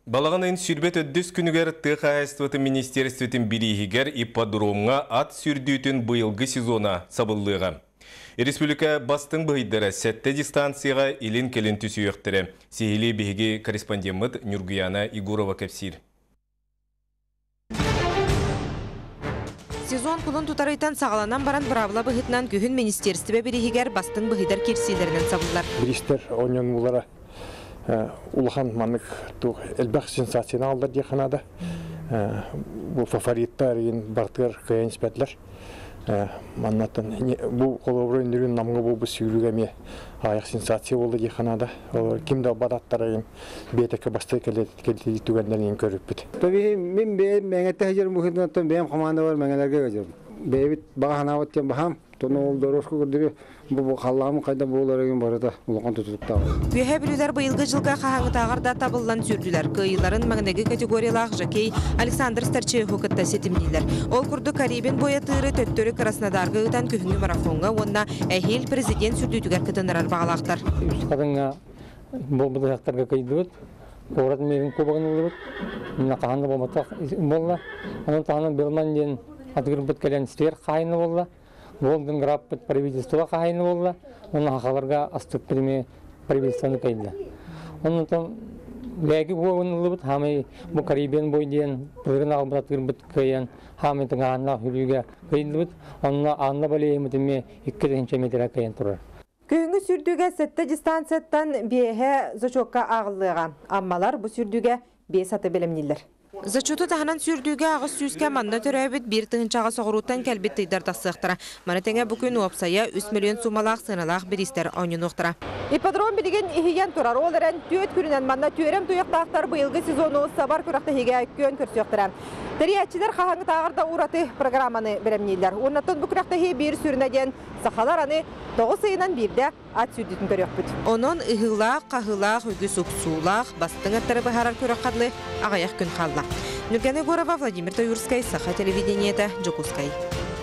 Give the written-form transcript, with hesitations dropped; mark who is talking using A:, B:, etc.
A: Балағанын сүрбет өддіс күнігер Тыхайствоты министерстветін бірігігер ипподромға ат сүрдүйтін бұйылғы сезона сабыллыға. Республика бастың бұйдары сәтті дистанцияға илін келін түсі өқтірі. Сейілі бейгі корреспондент Нюргияна Игурова кәпсір.
B: Сезон құлын тұтарайтан сағаланан баран бұравла бұғытнан күйін министерстве бірігігер бастың бұғыдар кепсилерінен сабылдар.
C: Бірістер онен бұлара улахан манық әлбәқ сенсацияны алдар дейханада. Бұл фавориттар ең бартығар көйен спәтлер. Маннаттан бұл қолыбыр өндірін намғы бұл бұл сүйрігеме аяқ сенсация болды дейханада. Кімді бадаттар ең бетекі басты келді түгендерін көріп біт.
D: Мен мәңетті әжерім бұхытын бәйім қоманда бар мәңелерге әжерім. Бәйбіт бағана өттен бағам, тоны ол дөрөшкі көрдірі бұл қаламы қайда болар еген барыда бұлған тұтықтағы.
B: Күйе білулер бұйылғы жылға қағаңы тағырда табылдан сүрділер. Күйіларын мәңінегі категориялақ жакей Александр Старчев өкітті сетімдейлер. Ол күрді Карибин бойатыры төттөрі Краснодарғы ұтан күйінгі марафонға онына әйел президент сүрдүйтігер кітінірар бағалақтар.
D: Үскадыңа бұл бұдаяқтарға көйді өт. Оратын мерін көбіғын ұлы өт. Мына қағанды болматақ болла. Оның тағынан Белман ден атығырын бүткелен істер қайыны болла. Голден граб под правительство қайыны болла. Оның ақаларға астып біріме правительствоны көйді. Оның там ләгі көбіғын ұлы өт. Хамай бұл Карибен бойден бұдығын ағылбыт атығырын бүткелен хамайтың ағанына хүріге көйді өт. Оның ағына бәлеймітіме 2 метр көйен тұрар.
B: Күйінгі сүрдіге сәтті дистанцияттан бейе зачокка ағылыға. Аммалар бұл сүрдіге бей саты білімнелер. Зачоты тағынан сүрдіге ағыз сүйіске манна түрәбіт бір тығынчаға соғыруттан кәлбет тыйдар тақсықтыра. Манатеңе бүкін уапсая 3 миллион сумалақ сыналақ бірістер ойын оқтыра. Ипподром білген ихиген тұрар. Ол әрін түйет күрінен манна түйерем тұйықтақтар бұйылғы сезону сабар көріқті хеге көн көрсіқтіра. Тәриячілер қағаңы тағырда ураты программаны білімнейлер. Оннаттан бүкіріқті хей бір сүрінеден сақалар аны 9 сайынан бірде ат сүрдетін көрек бүт. Онын ұғылақ, қағылақ, үгі сұқсулақ, бастың аттары бұхарар көрек қадлы ағаяқ күн қалла. Нургияна Игурова, Владимир Таюрскай, Саха телевидениеті, Джокускай.